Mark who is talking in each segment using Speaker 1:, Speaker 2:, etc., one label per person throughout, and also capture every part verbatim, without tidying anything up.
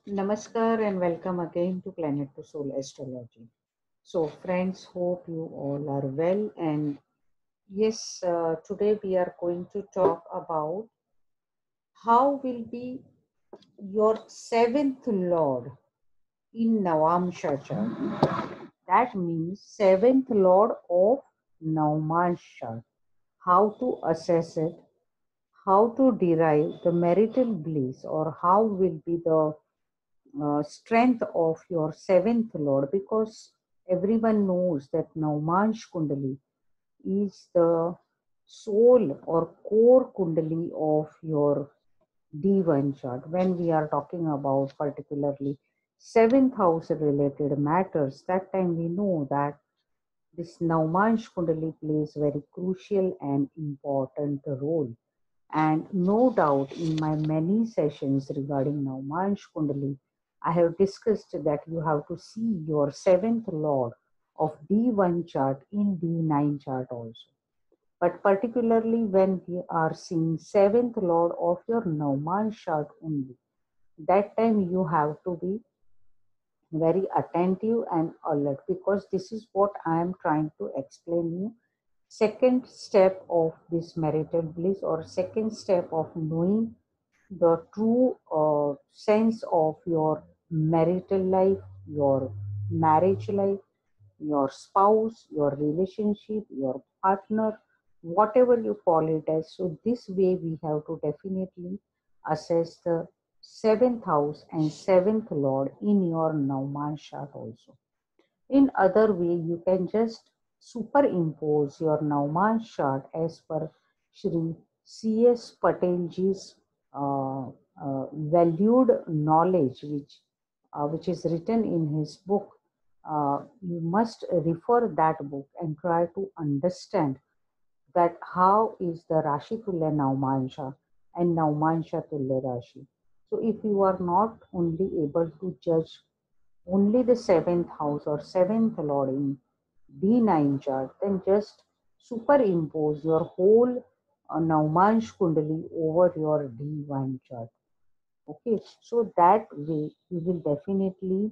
Speaker 1: Namaskar and welcome again to Planet to Soul Astrology. So, friends, hope you all are well. And yes, uh, today we are going to talk about how will be your seventh lord in Navamsha chart. That means seventh lord of Navamsha. How to assess it, how to derive the marital bliss, or how will be the uh, strength of your seventh lord, because everyone knows that Naumansh Kundali is the soul or core Kundali of your D one chart. When we are talking about particularly seventh house related matters, that time we know that this Naumansh Kundali plays very crucial and important role. And no doubt, in my many sessions regarding Naumansh Kundali, I have discussed that you have to see your seventh lord of D one chart in D nine chart also. But particularly when we are seeing seventh lord of your Naumansh chart only, that time you have to be very attentive and alert, because this is what I am trying to explain you. Second step of this marital bliss, or second step of knowing the true uh, sense of your marital life, your marriage life, your spouse, your relationship, your partner, whatever you call it as. So, this way we have to definitely assess the seventh house and seventh lord in your Nauman chart also. In other way, you can just superimpose your Nauman chart as per Shri C S Patelji's uh, uh, valued knowledge, which uh, which is written in his book. Uh, you must refer that book and try to understand that how is the Rashi Tulya Naumansha and Naumansha Tulya Rashi. So if you are not only able to judge only the seventh house or seventh lord in D nine chart, then just superimpose your whole uh, Naumansh Kundali over your D one chart. Okay, so that way you will definitely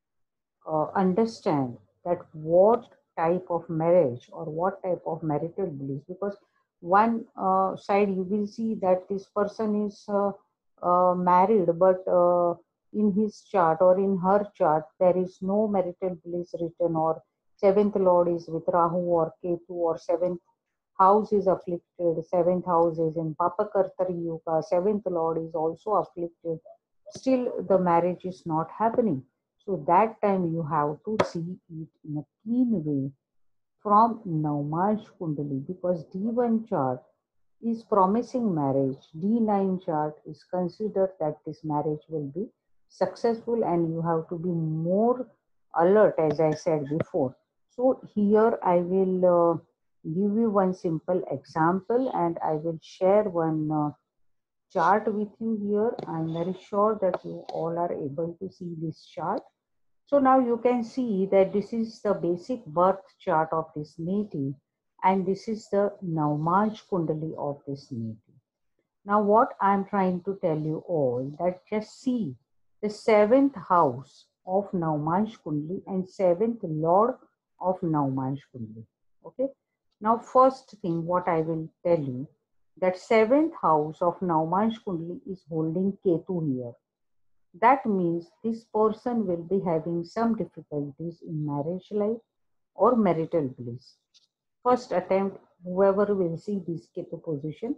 Speaker 1: uh, understand that what type of marriage or what type of marital bliss, because one uh, side you will see that this person is uh, uh, married, but uh, in his chart or in her chart there is no marital bliss written, or seventh lord is with Rahu or Ketu, or seventh house is afflicted, seventh house is in Papakartari Yuga, seventh lord is also afflicted, still the marriage is not happening. So that time you have to see it in a keen way from Naumansh Kundali, because D one chart is promising marriage, D nine chart is considered that this marriage will be successful, and you have to be more alert, as I said before. So here I will uh, give you one simple example, and I will share one uh, chart with you here. I'm very sure that you all are able to see this chart. So now you can see that this is the basic birth chart of this native, and this is the Naumansh Kundali of this native. Now what I'm trying to tell you all, that just see the seventh house of Naumansh Kundali and seventh lord of Naumansh Kundali. Okay. Now first thing what I will tell you, that seventh house of Naumansh Kundali is holding Ketu here. That means this person will be having some difficulties in marriage life or marital bliss. First attempt, whoever will see this Ketu position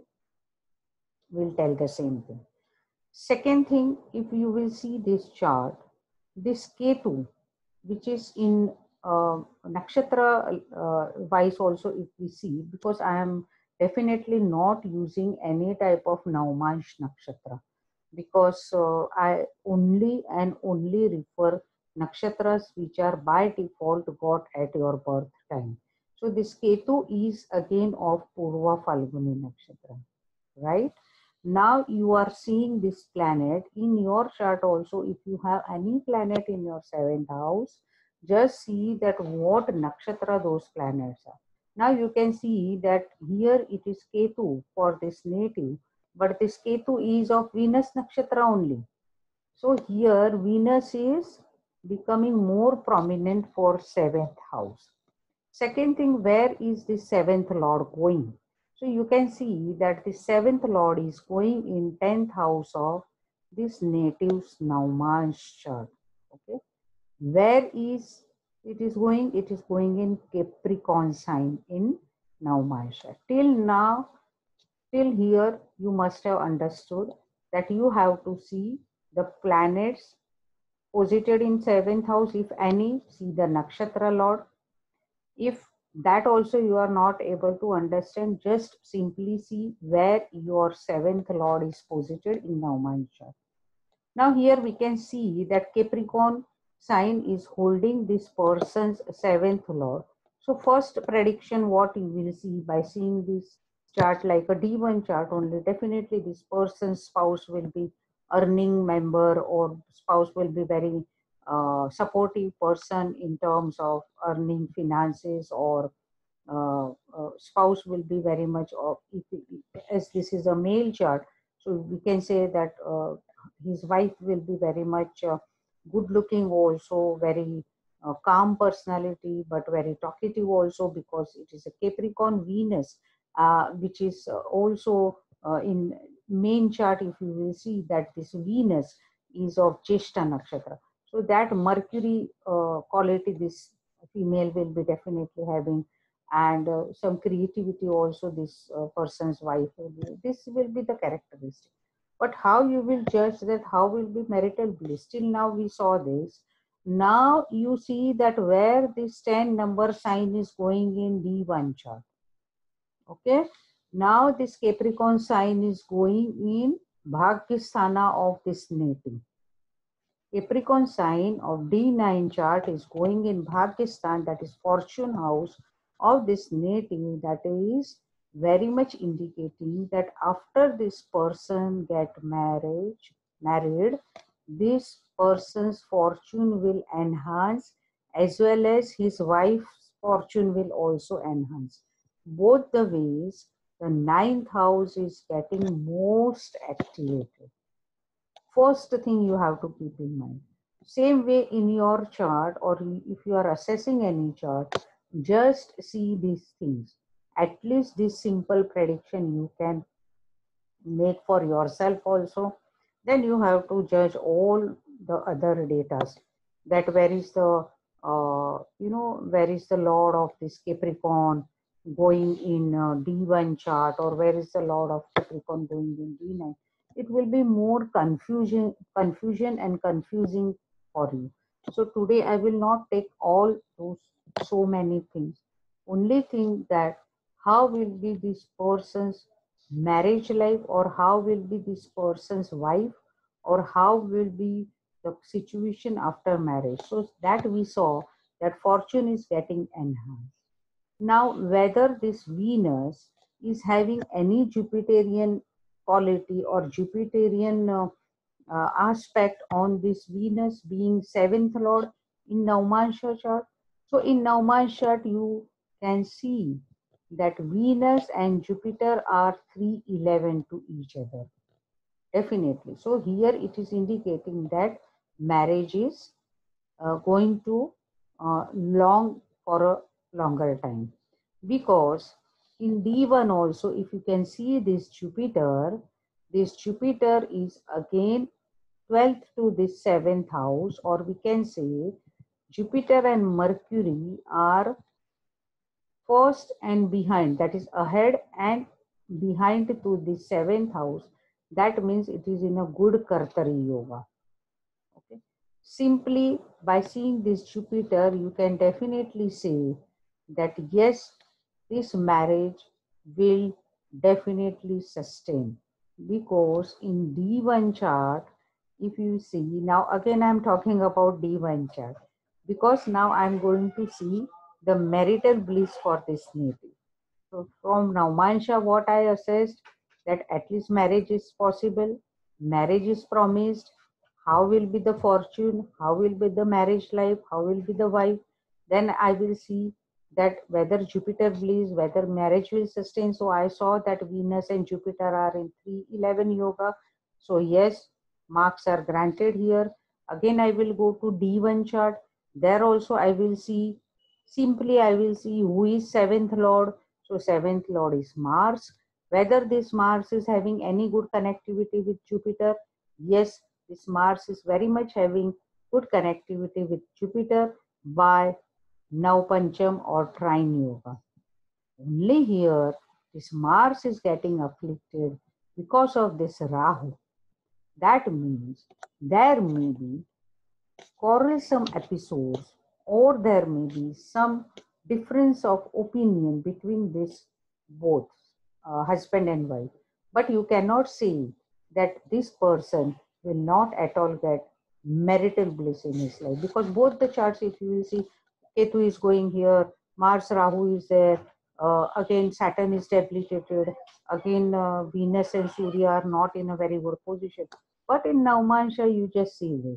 Speaker 1: will tell the same thing. Second thing, if you will see this chart, this Ketu, which is in uh, nakshatra uh, wise also, if we see, because I am definitely not using any type of Naumansh nakshatra, because uh, I only and only refer nakshatras which are by default got at your birth time. So this Ketu is again of Purva Falguni nakshatra, right? Now you are seeing this planet in your chart also. If you have any planet in your seventh house, just see that what nakshatra those planets are. Now you can see that here it is Ketu for this native, but this Ketu is of Venus nakshatra only. So here Venus is becoming more prominent for seventh house. Second thing, where is the seventh lord going? So you can see that the seventh lord is going in tenth house of this native's Navamsha chart. Okay, where is it is going? It is going in Capricorn sign in Navamsha. Till now, till here, you must have understood that you have to see the planets posited in seventh house, if any, see the nakshatra lord. If that also you are not able to understand, just simply see where your seventh lord is posited in Navamsha. Now here we can see that Capricorn sign is holding this person's seventh lord. So first prediction what you will see by seeing this chart like a D one chart only, definitely this person's spouse will be earning member, or spouse will be very uh, supportive person in terms of earning finances, or uh, uh, spouse will be very much of, if, as this is a male chart, so we can say that uh, his wife will be very much uh, good looking, also very uh, calm personality, but very talkative also, because it is a Capricorn Venus, uh, which is uh, also uh, in main chart. If you will see that this Venus is of Jeshta nakshatra, so that Mercury uh, quality this female will be definitely having, and uh, some creativity also this uh, person's wife will be. This will be the characteristic. But how you will judge that, how will be marital bliss? Till now we saw this. Now you see that where this ten number sign is going in D one chart. Okay. Now this Capricorn sign is going in Bhagyasthana of this native. Capricorn sign of D nine chart is going in Bhagyasthan, that is fortune house of this native. That is very much indicating that after this person get marriage, married, this person's fortune will enhance, as well as his wife's fortune will also enhance. Both the ways, the ninth house is getting most activated. First thing you have to keep in mind. Same way in your chart, or if you are assessing any chart, just see these things. At least this simple prediction you can make for yourself also. Then you have to judge all the other data, that where is the uh, you know where is the lord of this Capricorn going in uh, D one chart, or where is the lord of Capricorn going in D nine. It will be more confusion confusion and confusing for you. So today I will not take all those so many things. Only thing that how will be this person's marriage life, or how will be this person's wife, or how will be the situation after marriage. So that we saw that fortune is getting enhanced. Now whether this Venus is having any Jupiterian quality or Jupiterian uh, uh, aspect on this Venus being seventh lord in Navamsha chart. So in Navamsha chart you can see that Venus and Jupiter are three eleven to each other. Definitely. So here it is indicating that marriage is uh, going to uh, long for a longer time, because in D one also, if you can see this Jupiter, this Jupiter is again twelfth to this seventh house, or we can say Jupiter and Mercury are first and behind, that is ahead and behind to the seventh house. That means it is in a good Kartari yoga. Okay. Simply by seeing this Jupiter, you can definitely say that yes, this marriage will definitely sustain, because in D one chart, if you see, now again I'm talking about D one chart, because now I'm going to see the marital bliss for this native. So from Navamsha, what I assessed, that at least marriage is possible, marriage is promised. How will be the fortune? How will be the marriage life? How will be the wife? Then I will see that whether Jupiter bliss, whether marriage will sustain. So I saw that Venus and Jupiter are in three eleven yoga. So yes, marks are granted here. Again, I will go to D one chart. There also I will see, simply I will see who is seventh lord. So seventh lord is Mars. Whether this Mars is having any good connectivity with Jupiter. Yes, this Mars is very much having good connectivity with Jupiter by Navpancham or Trine Yoga. Only here, this Mars is getting afflicted because of this Rahu. That means there may be quarrelsome episodes or there may be some difference of opinion between this both uh, husband and wife. But you cannot say that this person will not at all get marital bliss in his life, because both the charts, if you will see, Ketu is going here, Mars Rahu is there, uh, again Saturn is debilitated, again uh, Venus and Surya are not in a very good position. But in Navmansha, you just see this.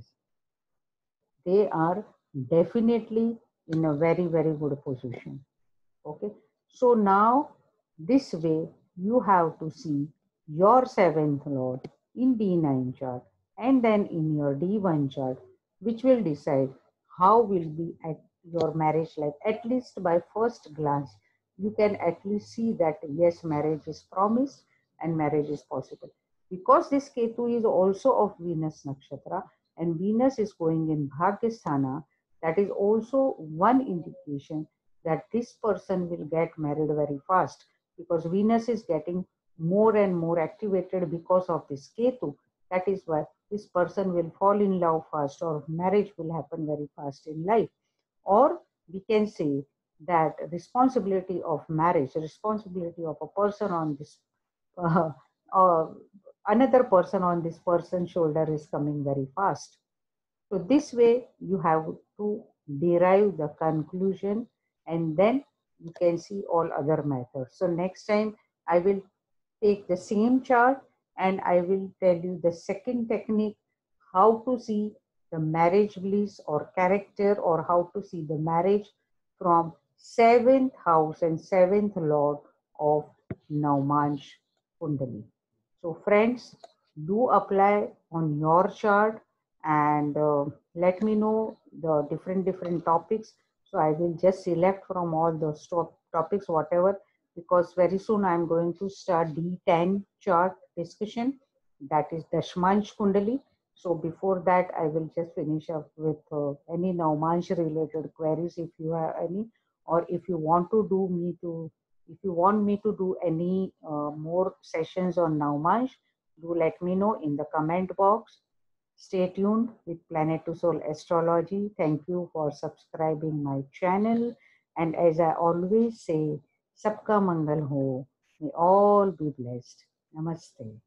Speaker 1: They are definitely in a very, very good position. Okay. So now this way you have to see your seventh lord in D nine chart and then in your D one chart, which will decide how will be at your marriage life. At least by first glance, you can at least see that yes, marriage is promised and marriage is possible. Because this Ketu is also of Venus Nakshatra and Venus is going in Bhagyasthana, that is also one indication that this person will get married very fast, because Venus is getting more and more activated because of this Ketu. That is why this person will fall in love fast or marriage will happen very fast in life. Or we can say that responsibility of marriage, responsibility of a person on this, uh, uh, another person on this person's shoulder is coming very fast. So this way you have to derive the conclusion and then you can see all other methods. So next time I will take the same chart and I will tell you the second technique, how to see the marriage bliss or character, or how to see the marriage from seventh house and seventh lord of Navmansh Kundali. So friends, do apply on your chart and uh, let me know the different different topics. So I will just select from all those topics whatever, because very soon I am going to start D ten chart discussion, that is Dashmansh Kundali. So before that I will just finish up with uh, any Navmansh related queries if you have any, or if you want to do me to if you want me to do any uh, more sessions on Navmansh, do let me know in the comment box. Stay tuned with Planet to Soul Astrology. Thank you for subscribing my channel. And as I always say, Sabka Mangal Ho. May all be blessed. Namaste.